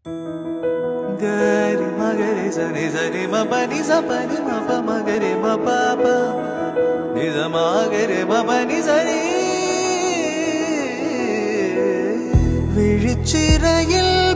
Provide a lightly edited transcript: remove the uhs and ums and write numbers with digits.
Gari magare sani sani ma pani sa pani ma pa magare ma pa pa ni sa magare ma pani sani விழிச்சிறையில்